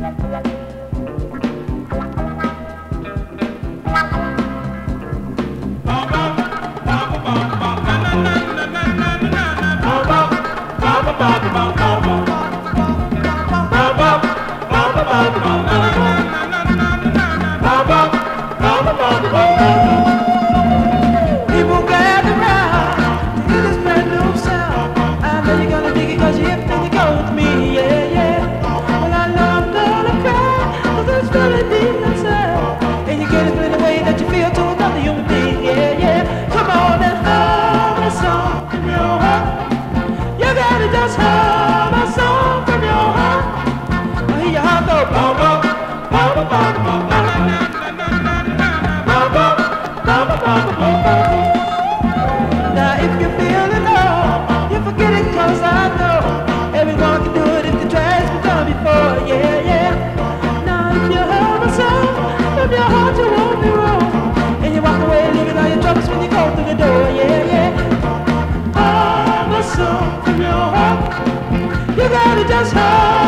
Just hum a song from your heart. Hear your heart go bum bum bum bum bum bum bum bum bum bum. Now if you feel it low, you forget it 'cause I know everyone can do it if the tries been done before. Yeah, yeah. Now if you hum a song from your heart, you won't be wrong, and you walk away leaving all your troubles when you go through the door. Yeah, yeah. Hum a song from your heart. You gotta just hum.